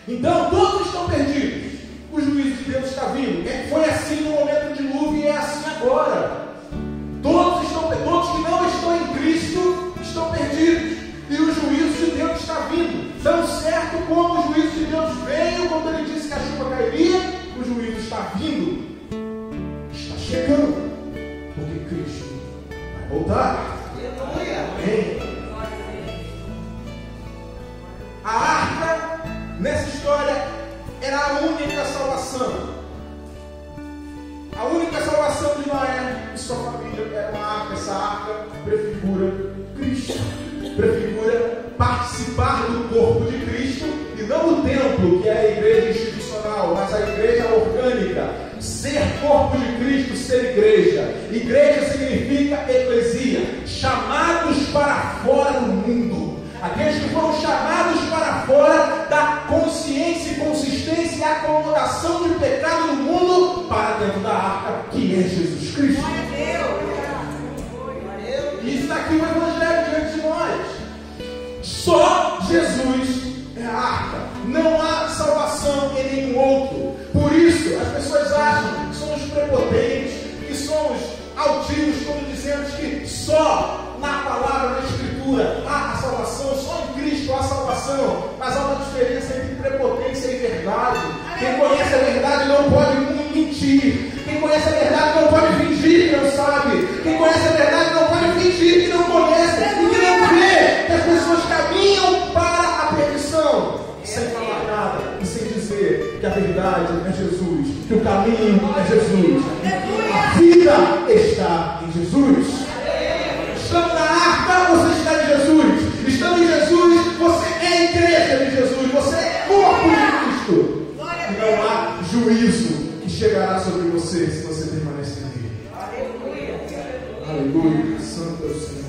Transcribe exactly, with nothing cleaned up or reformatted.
Então todos estão perdidos. O juízo de Deus está vindo. Foi assim no momento do dilúvio e é assim agora. Todos, estão, todos que não estão em Cristo estão perdidos. E o juízo de Deus está vindo. Tão certo como o juízo de Deus veio, quando ele disse que a chuva cairia, o juízo está vindo. Está chegando. Porque Cristo vai voltar. Amém. A arca, nessa história, era a única salvação. A única salvação de Noé e sua família era uma arca. Essa arca prefigura Cristo, prefigura participar do corpo de Cristo, e não o templo, que é a igreja institucional, mas a igreja orgânica. Ser corpo de Cristo, ser igreja. Igreja significa eclesia, chamados para fora do mundo. Aqueles que foram chamados para fora da consciência e consistência e acomodação de pecado do mundo para dentro da arca, que é Jesus Cristo. E está aqui o Evangelho diante de nós. Só Jesus é a arca. Não há salvação em nenhum outro. Por isso, as pessoas acham que somos prepotentes, que somos altivos, quando dizemos que só na palavra, na Escritura, há a salvação, só em Cristo há a salvação. Mas há uma diferença entre prepotência e verdade. Quem conhece a verdade não pode mentir. Quem conhece a verdade não pode fingir que não sabe. Quem conhece a verdade não pode fingir que não conhece e que não vê que as pessoas caminham para a perdição, sem falar nada e sem dizer que a verdade é Jesus, que o caminho é Jesus, a vida está em Jesus. Estando na arca, você está em Jesus. Estando em Jesus, você é igreja de Jesus. Você é corpo de Cristo. E não há juízo que chegará sobre você se você permanecer nele. Aleluia. Aleluia. Santo é o Senhor.